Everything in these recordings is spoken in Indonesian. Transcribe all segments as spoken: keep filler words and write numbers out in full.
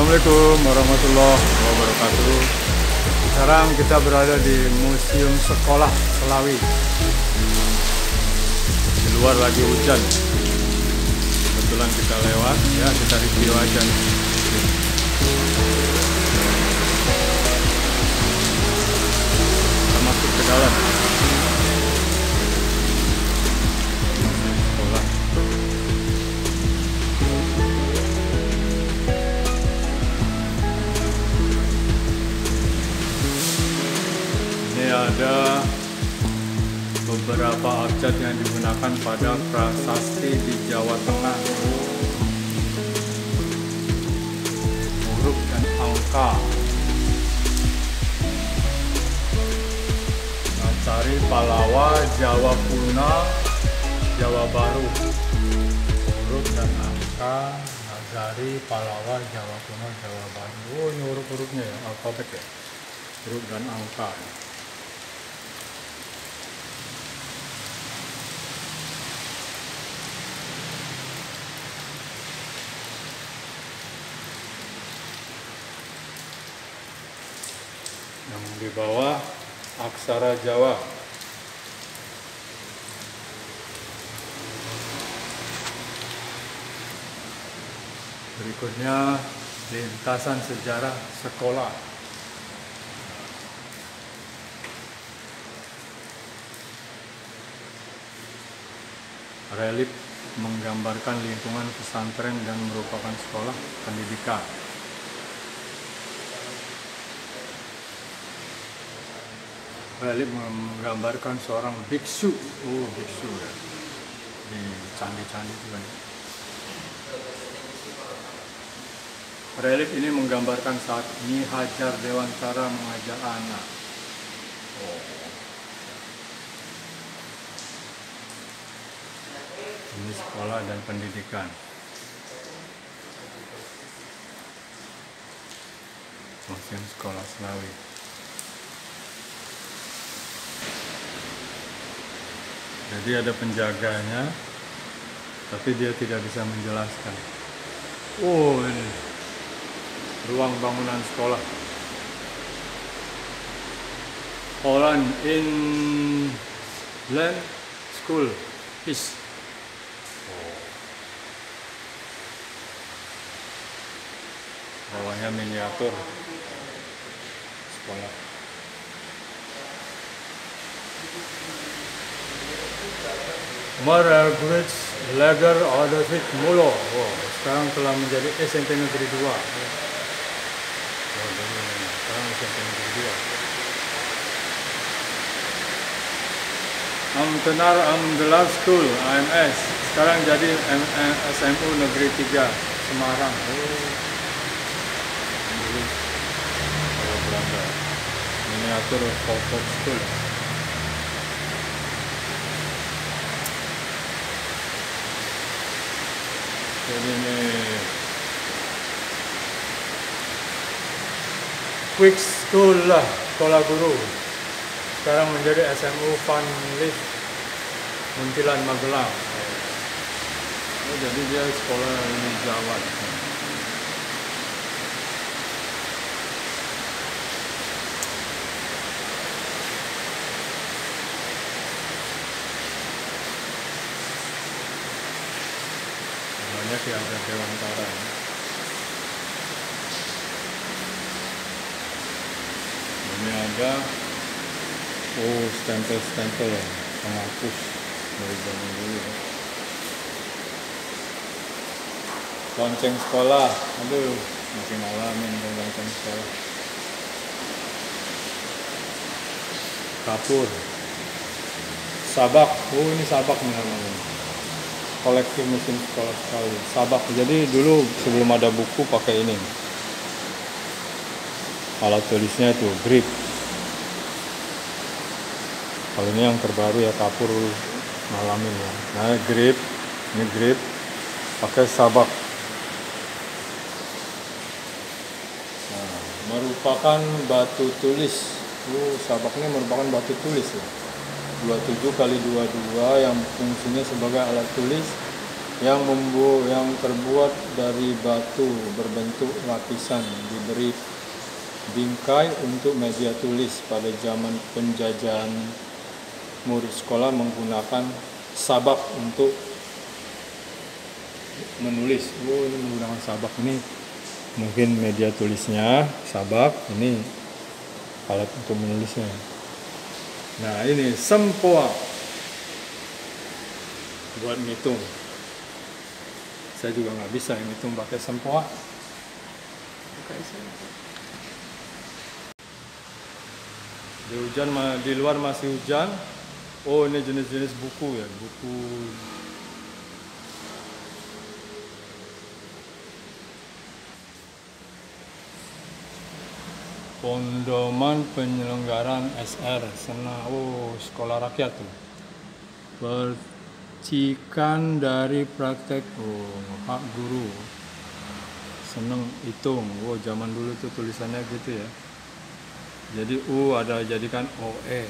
Assalamualaikum warahmatullahi wabarakatuh. Sekarang kita berada di Museum Sekolah Slawi. Di luar lagi hujan. Kebetulan kita lewat, ya kita review aja nih. Kita masuk ke dalam. Sekolah. Ada beberapa abjad yang digunakan pada prasasti di Jawa Tengah. Huruf dan angka. Cari Palawa, Jawa Kuna, Jawa Baru. Huruf dan angka, Nazari, Palawa, Jawa Kuna, Jawa Baru. Oh, ini huruf-hurufnya ya, alfabet ya. Huruf dan angka. Yang di bawah aksara Jawa. Berikutnya lintasan sejarah sekolah. Relief menggambarkan lingkungan pesantren dan merupakan sekolah pendidikan. Relief menggambarkan seorang biksu. Oh, biksu ya. Di candi-candi itu kan. Relief ini menggambarkan saat Nyi Hajar Dewantara mengajar anak. Oh. Ini sekolah dan pendidikan. Museum Sekolah Slawi. Jadi ada penjaganya, tapi dia tidak bisa menjelaskan. Oh, ini ruang bangunan sekolah. Holland Inland School East. Oh. Bawahnya miniatur sekolah. Margaret Lager Adolfit Mulo. Wow, sekarang telah menjadi S M P Negeri dua. Oh, jadi sekarang S M P Negeri dua. Amtenar Amdelar School A M S sekarang jadi S M U Negeri tiga Semarang. Oh. Kalau Belanda. Miniatur Volkswagen School. Jadi ini Quick School lah, sekolah guru. Sekarang menjadi S M U Van Lief Muntilan Magelang. Oh, jadi dia sekolah ini Jawa. Banyak ya, ada Dewantara. Ini ada oh stempel-stempel penghapus dari zaman dulu ya. Lonceng sekolah, aduh masih ngalamin lonceng sekolah. Kapur, sabak, oh ini sabak nih namanya. Koleksi mesin sekolah sekali. Sabak. Jadi dulu sebelum ada buku pakai ini. Alat tulisnya itu grip. Kalau ini yang terbaru ya kapur ngalamin ya. Nah grip, ini grip pakai sabak. Nah, merupakan batu tulis. Oh, sabaknya merupakan batu tulis ya. dua puluh tujuh kali dua puluh dua yang fungsinya sebagai alat tulis yang membu yang terbuat dari batu berbentuk lapisan, diberi bingkai untuk meja tulis. Pada zaman penjajahan, murid sekolah menggunakan sabak untuk menulis. Oh, ini menggunakan sabak, ini mungkin media tulisnya, sabak, ini alat untuk menulisnya. Nah, ini sempoa buat ngitung. Saya juga nggak bisa ngitung pakai sempoa. Di hujan, di luar masih hujan. Oh, ini jenis-jenis buku ya, buku. Pondoman penyelenggaraan S R Sena, oh sekolah rakyat tuh. Percikan dari praktek, oh hak guru. Seneng hitung, oh zaman dulu tuh tulisannya gitu ya. Jadi U ada jadikan O E.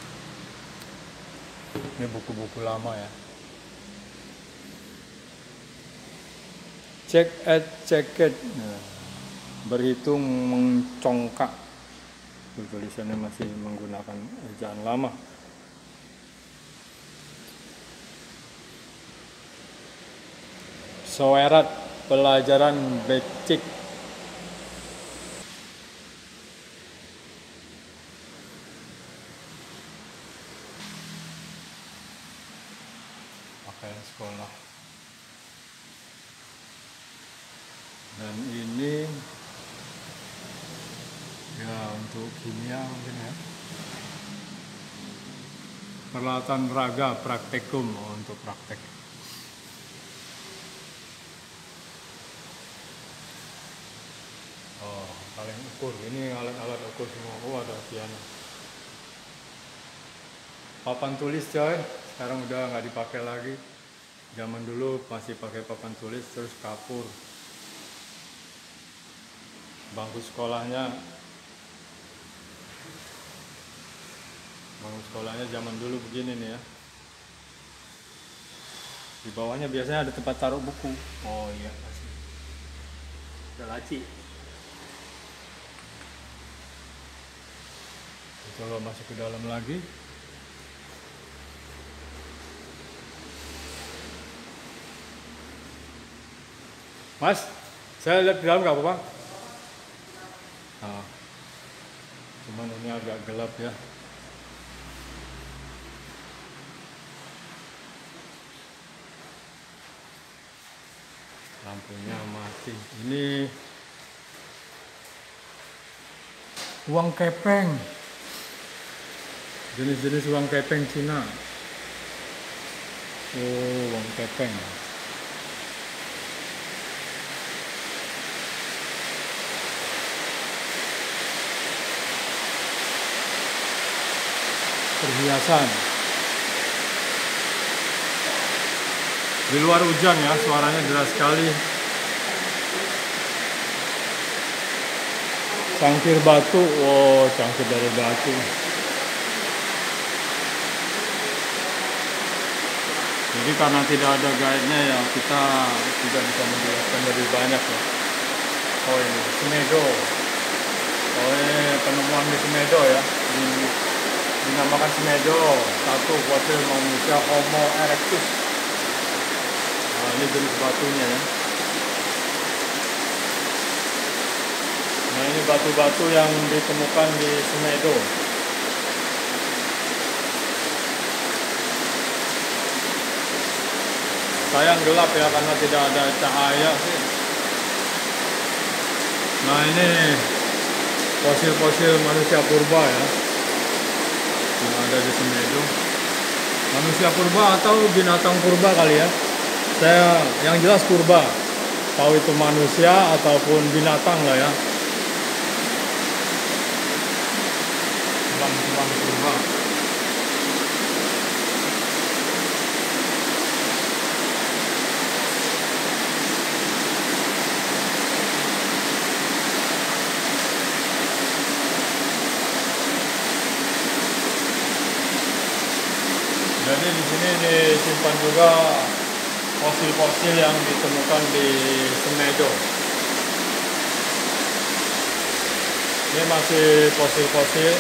Ini buku-buku lama ya. Cek et ceket, nah, berhitung mencongkak. Tulisannya masih menggunakan ejaan lama. Soerat, pelajaran becik. Pakaian sekolah. Dan ini ya untuk kimia mungkin ya. Peralatan raga praktikum, oh, untuk praktek. Oh, kaleng ukur. Ini alat-alat ukur semua. Oh, ada piano. Papan tulis coy, sekarang udah nggak dipakai lagi. Zaman dulu masih pakai papan tulis, terus kapur. Bangku sekolahnya Bangku sekolahnya zaman dulu begini nih ya. Di bawahnya biasanya ada tempat taruh buku. Oh iya, pasti. Ada laci. Kalau masuk ke dalam lagi. Mas, saya lihat di dalam nggak apa-apa? Nah, cuman ini agak gelap ya. Lampunya mati. Ini uang kepeng. Jenis-jenis uang kepeng Cina. Oh, uang kepeng. Perhiasan. Di luar hujan ya, suaranya jelas sekali. Cangkir batu, oh cangkir dari batu. Jadi karena tidak ada guide-nya ya, kita tidak bisa menjelaskan lebih banyak ya. Oh ini Semedo. Oh ini penemuan di Semedo ya. Di, dinamakan Semedo, satu fosil manusia Homo erectus. Nah, ini jenis batunya ya. Nah ini batu-batu yang ditemukan di Semedo. Sayang gelap ya karena tidak ada cahaya sih. Nah ini fosil-fosil manusia purba ya, yang ada di Semedo. Manusia purba atau binatang purba kali ya. Saya yang jelas purba. Tahu itu manusia ataupun binatang lah ya. Tulang-tulang purba. Jadi di sini disimpan juga fosil-fosil yang ditemukan di Semedo. Ini masih fosil-fosil.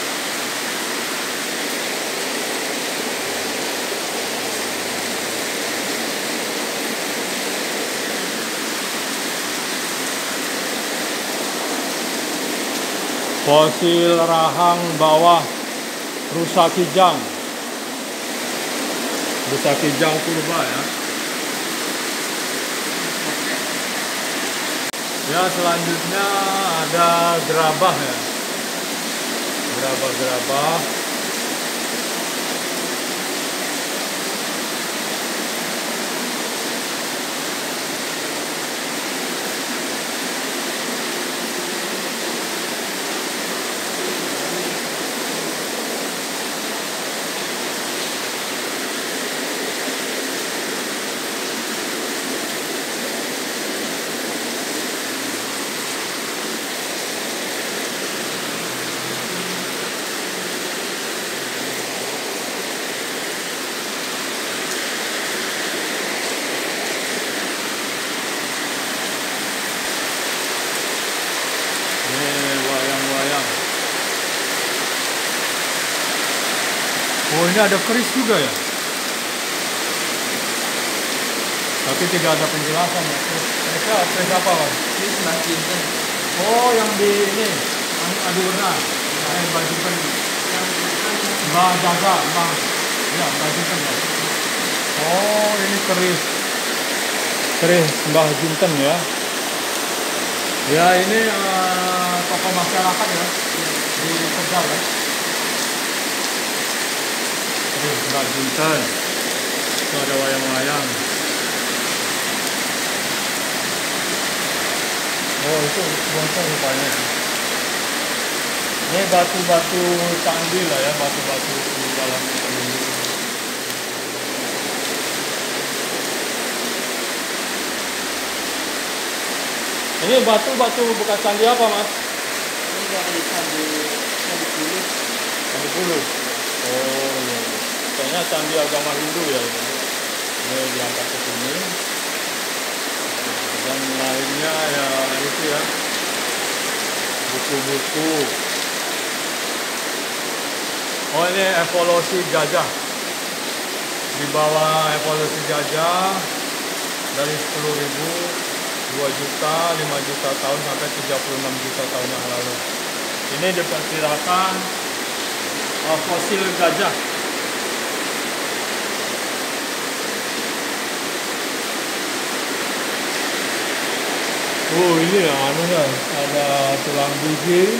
Fosil rahang bawah rusa kijang. Rusa kijang purba ya. Ya, selanjutnya ada gerabah ya. Gerabah-gerabah. Oh, ini ada keris juga ya? Tapi tidak ada penjelasan ya. Kerisnya keris apa, Mas? Keris Mbah Jinten. Oh, yang di ini adu warna. Yang Mbah Jinten. Mbah Jaga, Mbah. Ya, Mbah Jinten ya. Oh, ini keris. Keris Mbah Jinten ya. Ya, ini uh, tokoh masyarakat ya di Tegal ya. Mbah Jinten. Itu ada wayang-wayang. Oh, itu bonsai rupanya. Ini batu-batu candi lah ya, batu-batu di dalam ini. Ini batu-batu bekas candi apa, Mas? Ini dari candi candi bulu. Candi bulu. Oh, iya. Kayaknya candi agama Hindu ya ini. Ini diangkat ke sini. Dan lainnya ya itu ya, buku-buku. Oh, ini evolusi gajah. Di bawah evolusi gajah dari sepuluh ribu, dua juta, lima juta tahun sampai tiga puluh enam juta tahun yang lalu. Ini diperkirakan uh, fosil gajah. Oh, ini ya anunya, ada tulang gigi.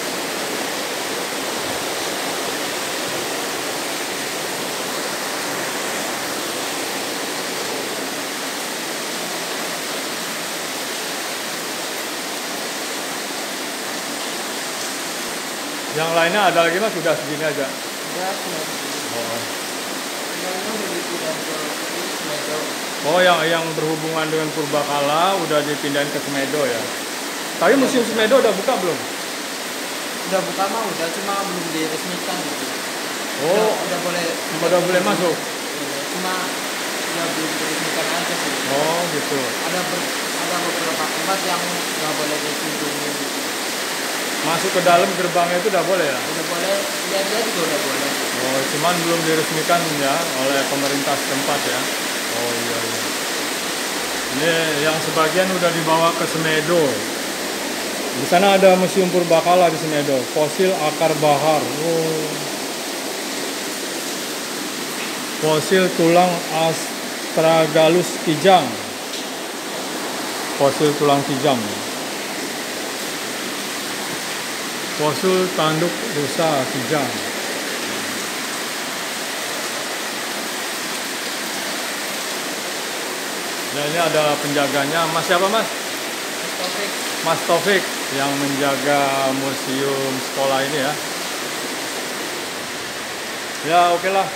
Yang lainnya ada lagi, Mas? Sudah segini aja. Ya, oh. Oh, yang yang berhubungan dengan purbakala udah dipindahin ke Semedo ya. Tapi museum Semedo udah buka belum? Udah buka mah udah, cuma belum diresmikan gitu. Oh, udah, udah boleh udah boleh masuk. Cuma udah belum diresmikan aja sih. Oh, gitu. Ada ber, ada beberapa tempat yang nggak boleh dikunjungi. Masuk ke dalam gerbangnya itu udah boleh ya? Udah boleh, lihat-lihat juga udah boleh. Oh, cuman belum diresmikan ya oleh pemerintah setempat ya. Oh iya iya. Ini yang sebagian udah dibawa ke Semedo. Di sana ada museum purbakala di Semedo, fosil akar bahar. Oh. Fosil tulang astragalus kijang. Fosil tulang kijang. Fosil tanduk rusa kijang. Nah, ini ada penjaganya, Mas siapa, Mas? Mas Taufik. Mas Taufik yang menjaga museum sekolah ini ya. Ya, oke lah.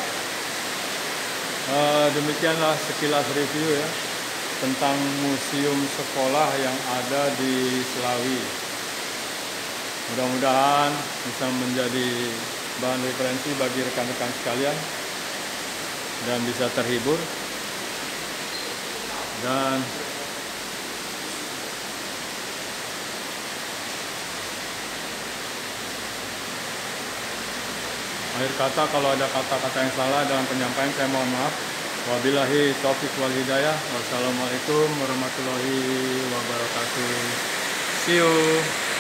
Uh, demikianlah sekilas review ya tentang museum sekolah yang ada di Slawi. Mudah-mudahan bisa menjadi bahan referensi bagi rekan-rekan sekalian dan bisa terhibur. Dan akhir kata, kalau ada kata-kata yang salah dalam penyampaian, saya mohon maaf. Wabillahi taufiq wal hidayah. Wassalamualaikum warahmatullahi wabarakatuh. See you.